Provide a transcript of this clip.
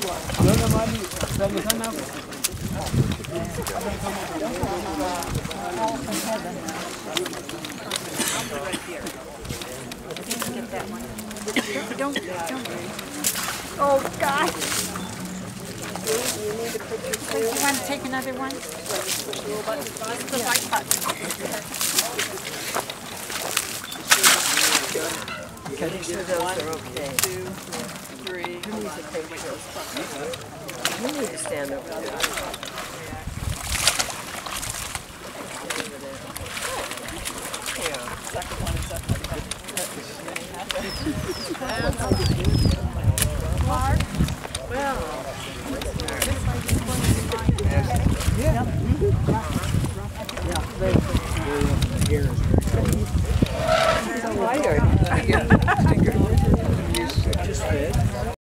Don't. Oh, God. You want to take another one? The white button. Okay, make sure those are okay. 2, 3. You need to take those. You need to stand over there. Second one is up. Mark? Well. Yeah. Tired.